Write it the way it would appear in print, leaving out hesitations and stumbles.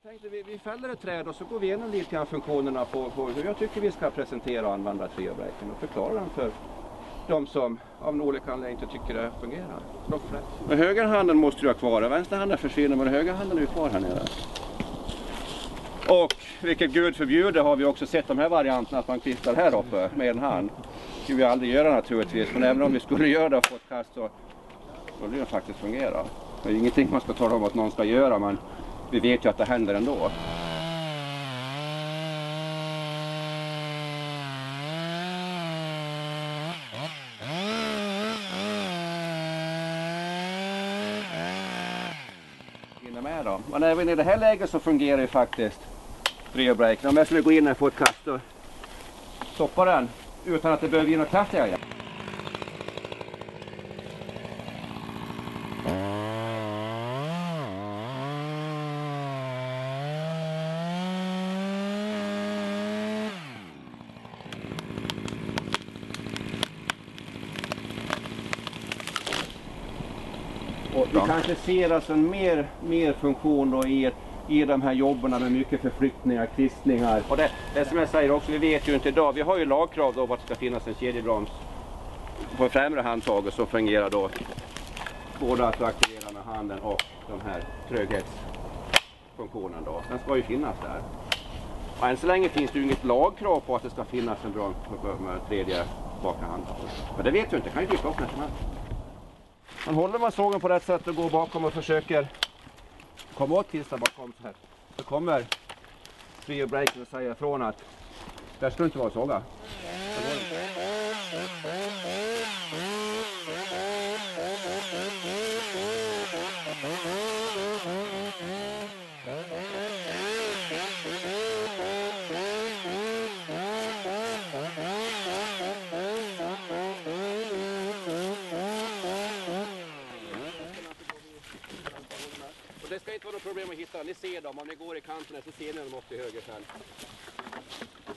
tänkte vi fäller ett träd och så går vi igenom lite grann funktionerna på hur jag tycker vi ska presentera och använda triobräken och förklara den för de som av olika anledningar inte tycker det fungerar. Men högerhanden måste du ha kvar, vänsterhanden försvinner men högerhanden är ju kvar här nere. Och vilket Gud förbjuder har vi också sett de här varianterna att man kvittar här uppe med en hand. Det skulle vi aldrig göra naturligtvis, men även om vi skulle göra det och få ett kast så blir det faktiskt fungera. Det är ingenting man ska tala om att någon ska göra, men vi vet ju att det händer ändå. Men även i det här läget så fungerar ju faktiskt triobräken. Om jag skulle gå in och få ett kast och stoppa den utan att det behöver ge något kraft i den. Och vi kanske ser alltså en mer funktion då i de här jobben med mycket förflyttningar, kvistningar. Och det som jag säger också, vi vet ju inte idag, vi har ju lagkrav då att det ska finnas en kedjebroms på främre handtaget som fungerar då både att aktivera med handen och de här tröghetsfunktionen då. Den ska ju finnas där. Och än så länge finns det ju inget lagkrav på att det ska finnas en broms med tredje baka handtaget. Men det vet du inte, det kan ju dyka upp när som helst. Man håller man sågen på rätt sätt och går bakom och försöker komma åt tisar bakom så här. Så kommer triobräken och säger ifrån att där ska inte vara såga. Det ska inte vara något problem att hitta, ni ser dem, om ni går i kanten så ser ni dem upp till höger sen.